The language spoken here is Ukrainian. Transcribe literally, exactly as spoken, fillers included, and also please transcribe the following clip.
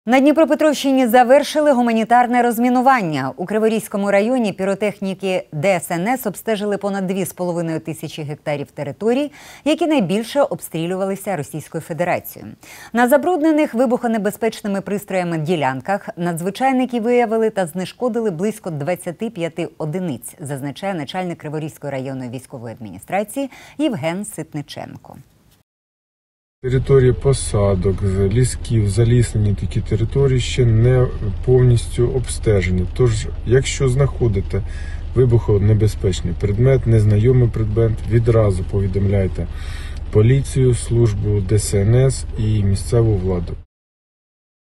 На Дніпропетровщині завершили гуманітарне розмінування. У Криворізькому районі піротехніки Де Ес Ен Ес обстежили понад дві з половиною тисячі гектарів територій, які найбільше обстрілювалися Російською Федерацією. На забруднених вибухонебезпечними пристроями ділянках надзвичайники виявили та знешкодили близько двадцяти п'яти одиниць, зазначає начальник Криворізької районної військової адміністрації Євген Ситниченко. Території посадок, лісків, заліснені такі території ще не повністю обстежені. Тож, якщо знаходите вибухонебезпечний предмет, незнайомий предмет, відразу повідомляйте поліцію, службу Де Ес Ен Ес і місцеву владу.